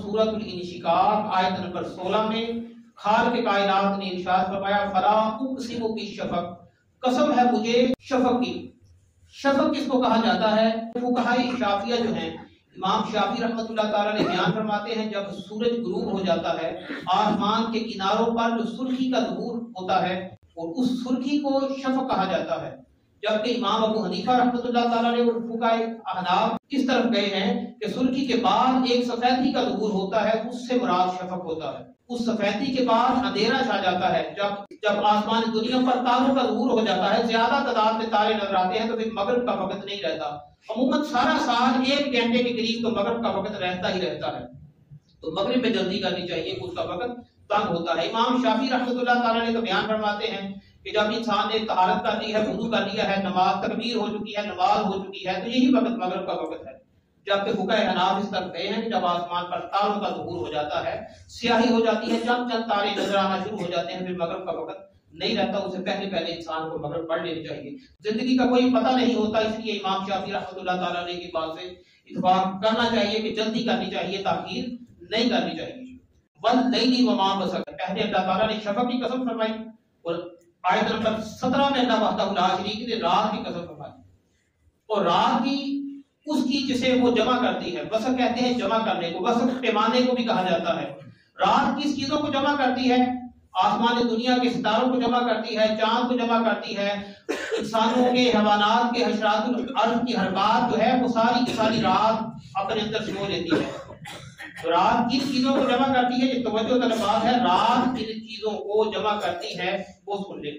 سورۃ الانشقاق آیت نمبر 16 میں خالق کائنات نے ارشاد فرمایا فلا اقسم بالشفق، قسم ہے مجھے شفق کی۔ شفق کس کو کہا جاتا ہے؟ فقہاء شافعیہ جو ہیں، امام شافعی رحمۃ اللہ تعالیٰ نے بیان فرماتے ہیں جب سورج غروب ہو جاتا ہے آسمان کے کناروں پر جو سرخی کا ظہور ہوتا ہے اور اس سرخی کو شفق کہا جاتا ہے، جبکہ امام ابو حنیفہ رحمۃ اللہ تعالیٰ نے اور فقہاء احناف اس طرف گئے ہیں کہ سرخی کے بعد ایک سفیدی کا ظہور ہوتا ہے، اس سے مراد شفق ہوتا ہے۔ اس سفیدی کے بعد اندھیرا چھا جاتا ہے، جب آسمان دنیا پر تاروں کا ظہور ہو جاتا ہے، زیادہ تعداد میں تارے نظر آتے ہیں، تو پھر مغرب کا وقت نہیں رہتا۔ عموماً سارا سال 1 گھنٹے کے قریب تو مغرب کا وقت رہتا ہی رہتا ہے، تو مغرب میں جلدی کرنی چاہیے، اس کا وقت تنگ ہوتا ہے۔ امام شافعی رحمۃ اللہ تعالیٰ نے تو بیان فرماتے ہیں کہ جب انسان نے طہارت کر لی ہے، وضو کر لیا ہے، نماز تکبیر ہو چکی ہے، نماز ہو چکی ہے، تو یہی وقت مغرب کا وقت ہے۔ جبکہ فقہاء احناف اس طرف گئے ہیں کہ جب آسمان پر تاروں کا ظہور ہو جاتا ہے، سیاہی ہو جاتی ہے، چند چند تارے نظر آنا شروع ہو جاتے ہیں، پھر مغرب کا وقت نہیں رہتا، اسے پہلے انسان کو مغرب پڑھ لینی چاہیے۔ زندگی کا کوئی پتہ نہیں ہوتا، اس لیے امام شافعی رحمۃ اللہ تعالیٰ نے کی بات سے اتفاق کرنا چاہیے کہ جلدی کرنی چاہیے، تاخیر نہیں کرنی چاہیے۔ واللیل وما وسق، پہلے اللہ تعالیٰ نے شفق کی قسم فرمائی اور آیت نمبر 17 میں اللہ وحدہ لا شریک نے رات کی قسم فرمائی، اور رات کی اس کی جسے وہ جمع کرتی ہے، وسق کہتے ہیں جمع کرنے کو، وسق پیمانے کو بھی کہا جاتا ہے۔ رات کس چیزوں کو جمع کرتی ہے؟ آسمان دنیا کے ستاروں کو جمع کرتی ہے، چاند کو جمع کرتی ہے، انسانوں کے، حیوانات کے، حشرات الارض کی حرکات جو ہے وہ ساری کی ساری رات اپنے اندر سمو لیتی ہے۔ تو رات کن چیزوں کو جمع کرتی ہے؟ یہ توجہ طلب بات ہے، رات کن چیزوں کو جمع کرتی ہے وہ سن لیں۔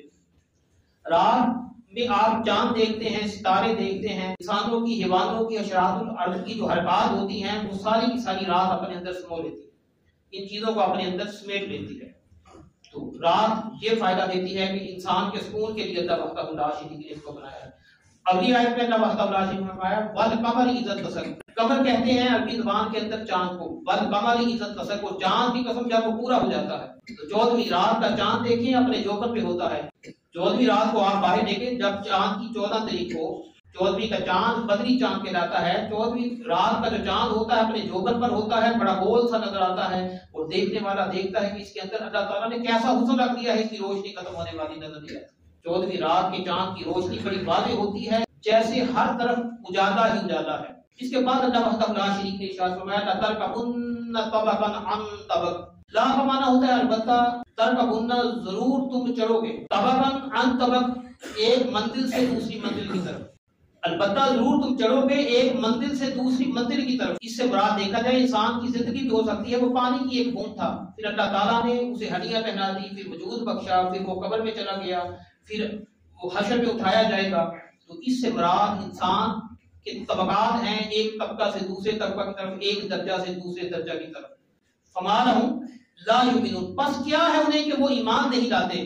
رات میں آپ چاند دیکھتے ہیں، ستارے دیکھتے ہیں، انسانوں کی، حیوانوں کی، حشرات الارض کی جو حرکات ہوتی ہیں وہ ساری کی ساری رات اپنے اندر سمو لیتی ہے، ان چیزوں کو اپنے اندر سمیٹ لیتی ہے۔ تو رات یہ فائدہ دیتی ہے کہ انسان کے سکون کے لیے اللہ وحدہ لا شریک نے اس کو بنایا ہے۔ اگلی آیت میں اللہ وحدہ لا شریک نے فرمایا والقمر اذا اتسق، قمر کہتے ہیں عربی زبان کے اندر چاند کو، والقمر اذا اتسق، اور چاند کی قسم جب وہ پورا ہو جاتا ہے۔ تو 14ویں رات کا چاند دیکھیں اپنے جوہر پہ ہوتا ہے، 14ویں رات کو آپ باہر دیکھیں، جب چاند کی 14 تاریخ کو، 14ویں کا چاند بدری چاند کہلاتا ہے، 14ویں رات کا جو چاند ہوتا ہے اپنے جوہر پر ہوتا ہے، بڑا گول سا نظر آتا ہے، اور دیکھنے والا دیکھتا ہے کہ اس کے اندر اللہ تعالیٰ نے کیسا حسن رکھ دیا ہے، اس کی روشنی ختم ہونے والی نظر نہیں آتی۔ 14ویں رات کے چاند کی روشنی بڑی واضح ہوتی ہے، جیسے ہر طرف اجالا ہی اجالا ہے۔ اس کے بعد اللہ وحدہ لا شریک نے ارشاد فرمایا لَتَرْكَبُنَّ طَبَقًا عَن طَبَقٍ، لا کا معنی ہوتا ہے البتہ، ترکبن ضرور تم چڑھو گے، طبقاً عن طبق، ایک منزل سے دوسری منزل کی طرف، البتہ ضرور تم چڑھو گے ایک منزل سے دوسری منزل کی طرف۔ اس سے مراد دیکھا جائے انسان کی زندگی بھی ہو سکتی ہے، وہ پانی کی ایک بوند تھا، پھر اللہ تعالیٰ نے اسے ہڈیاں پہنا دی، پھر وجود بخشا، پھر وہ قبر میں چلا گیا، پھر وہ حشر میں اٹھایا جائے گا۔ تو اس سے مراد انسان کے طبقات ہیں، ایک طبقہ سے دوسرے طبقہ کی طرف، ایک درجہ سے دوسرے درجہ کی طرف۔ فما لہم لا یؤمنون، پس کیا ہے انہیں کہ وہ ایمان نہیں لاتے،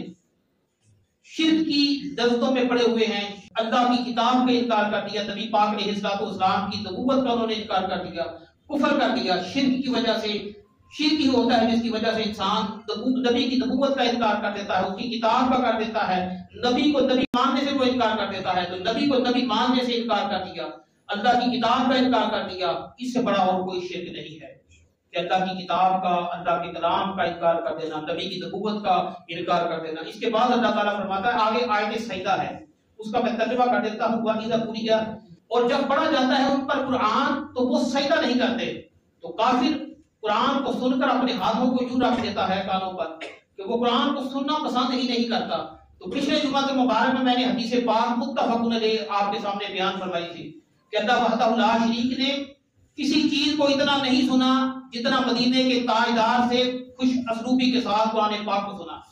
شرک کی لذتوں میں پڑے ہوئے ہیں، اللہ کی کتاب کا انکار کر دیا، نبی پاک علیہ الصلوۃ والسلام کی نبوت کا انہوں نے انکار کر دیا، کفر کر دیا۔ شرک کی وجہ سے، شرک ہی ہوتا ہے جس کی وجہ سے انسان نبی کی نبوت کا انکار کر دیتا ہے، اس کی کتاب کا کر دیتا ہے، نبی کو نبی ماننے سے وہ انکار کر دیتا ہے، تو نبی کو نبی ماننے سے انکار کر دیا، اللہ کی کتاب کا انکار کر دیا۔ اس سے بڑا اور کوئی شرک نہیں ہے کہ اللہ کی کتاب کا، اللہ کے کلام کا انکار کر دینا، نبی کی نبوت کا انکار کر دینا۔ اس کے بعد اللہ تعالیٰ فرماتا ہے، آگے آیت سجدہ ہے، اس کا میں ترجمہ کر دیتا ہوں، وَإِذَا قُرِئَ، اور جب پڑھا جاتا ہے ان پر قرآن تو وہ سجدہ نہیں کرتے، تو کافر قرآن کو سن کر اپنے ہاتھوں کو یوں رکھ دیتا ہے کانوں پر کہ وہ قرآن کو سننا پسند ہی نہیں کرتا۔ تو پچھلے جمعہ کے مبارک میں نے حدیث پاک متفق علیہ آپ کے سامنے بیان فرمائی تھی کہ اللہ وحدہ لا شریک نے کسی چیز کو اتنا نہیں سنا جتنا مدینے کے تاجدار سے خوش اسلوبی کے ساتھ قرآن پاک کو سنا۔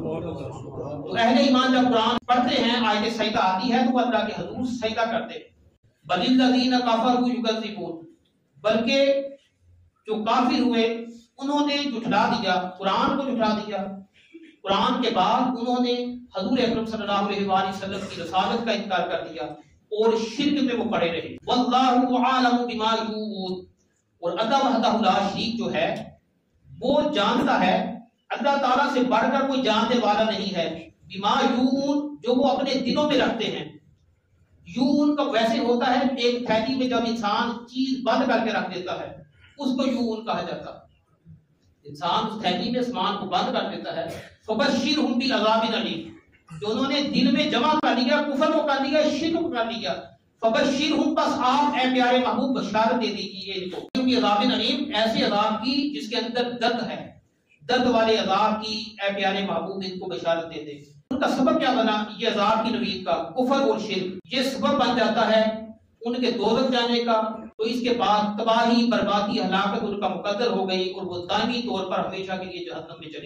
تو اہل ایمان جب قرآن پڑھتے ہیں، آیت سجدہ آتی ہے تو وہ اللہ کے حضور سجدہ کرتے ہیں۔ بل الذین کفروا یکذبون، بلکہ جو کافر ہوئے انہوں نے جھٹلا دیا، قرآن کو جھٹلا دیا، قرآن کے بعد انہوں نے حضور اکرم صلی اللہ علیہ وآلہ وسلم کی رسالت کا انکار کر دیا اور شرک میں وہ پڑے رہے۔ واللہ عالم بما یوعون، اور اللہ وحدہ لا شریک جو ہے وہ جانتا ہے، اللہ تعالیٰ سے بڑھ کر کوئی جاننے والا نہیں ہے، بما یوعون، جو وہ اپنے دلوں میں رکھتے ہیں۔ یوعون کا ویسے ہوتا ہے ایک تھیلی میں جب انسان چیز بند کر کے رکھ دیتا ہے، اس کو یوں کہا جاتا. انسان اس تھیلی میں سامان کو بند کر دیتا ہے. فبشرہم بعذاب علیم، جو انہوں نے دل میں جمع کر لیا، کفر کو کر لیا، شرک کو کر لیا. فبشرہم، بس آپ اے پیارے محبوب بشارت دے دیجیے ان کو بعذاب علیم، ایسے عذاب کی جس کے اندر درد ہے، درد والے عذاب کی اے پیارے محبوب ان کو بشارت دے دے. ان کا سبب کیا بنا؟ یہ عذاب کی نوید کا کفر اور شرک، یہ سبب بن جاتا ہے ان کے دوزخ جانے کا. تو اس کے بعد تباہی، بربادی، ہلاکت ان کا مقدر ہو گئی اور وہ دائمی طور پر ہمیشہ کے لیے جہنم میں چلے.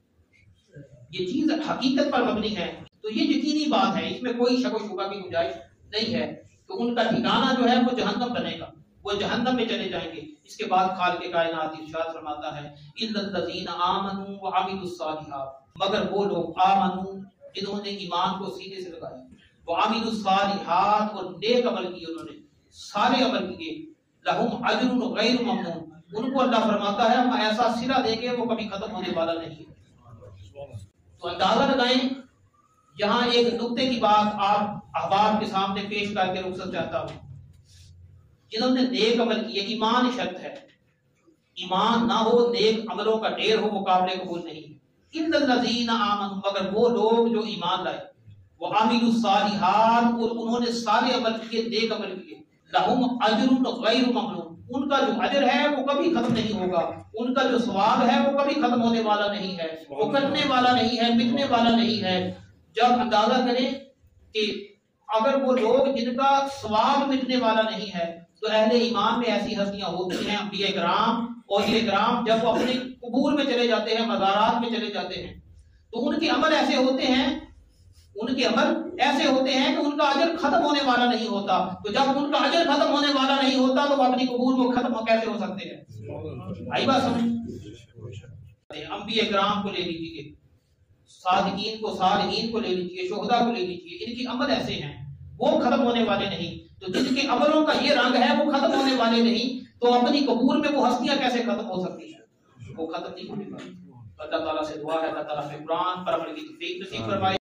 یہ چیز حقیقت پر مبنی ہے، تو یہ یقینی بات ہے، اس میں کوئی شک و شبہ کی گنجائش نہیں ہے کہ ان کا ٹھکانہ جو ہے وہ جہنم بنے گا، وہ جہنم میں چلے جائیں گے. اس کے بعد خالق کائنات ارشاد فرماتا ہے الا الذین آمنوا وعملوا الصالحات، مگر وہ لوگ آمنوا جنہوں نے ایمان کو سینے سے لگایا، وعملوا الصالحات اور نیک عمل کیے، انہوں نے سارے عمل کیے، لہم اجر غیر ممنون، ان کو اللہ فرماتا ہے ہم ایسا صلہ دیں گے وہ کبھی ختم ہونے والا نہیں ہے. تو اندازہ لگائیں، یہاں ایک نقطے کی بات آپ احباب کے سامنے پیش کر کے رخصت چاہتا ہوں. جنہوں نے نیک عمل کیے، ایمان شرط ہے، ایمان نہ ہو، نیک عملوں کا ڈھیر ہو، وہ قابل قبول نہیں. الا الذین آمنوا، مگر وہ لوگ جو ایمان لائے، وعملوا الصالحات اور انہوں نے سارے عمل کیے، نیک عمل کیے، لہم اجر غیر ممنون، ان کا جو اجر ہے وہ کبھی ختم نہیں ہوگا، ان کا جو ثواب ہے وہ کبھی ختم ہونے والا نہیں ہے، وہ کٹنے والا نہیں ہے، مٹنے والا نہیں ہے. جب اندازہ کریں کہ اگر وہ لوگ جن کا ثواب مٹنے والا نہیں ہے، تو اہل ایمان میں ایسی ہستیاں ہوتی ہیں، انبیاء کرام، اولیاء کرام، جب وہ اپنے قبور میں چلے جاتے ہیں، مزارات میں چلے جاتے ہیں، تو ان کے عمل ایسے ہوتے ہیں، ان کے عمل ایسے ہوتے ہیں کہ ان کا اجر ختم ہونے والا نہیں ہوتا. تو جب ان کا اجر ختم ہونے والا نہیں ہوتا تو وہ اپنی قبور میں ختم کیسے ہو سکتے ہیں؟ آئی بات سمجھ؟ انبیاء کرام کو لے لیجیے، صادقین کو، صالحین کو لے لیجیے، شہداء کو لے لیجیے، ان کے عمل ایسے ہیں وہ ختم ہونے والے نہیں. تو جن کے عملوں کا یہ رنگ ہے وہ ختم ہونے والے نہیں، تو اپنی قبور میں وہ ہستیاں کیسے ختم ہو سکتی ہیں؟ وہ ختم نہیں ہونے والی. اللہ تعالیٰ سے دعا ہے اللہ تعالیٰ سے قرآن پر عمل کی توفیق نصیب فرمائے.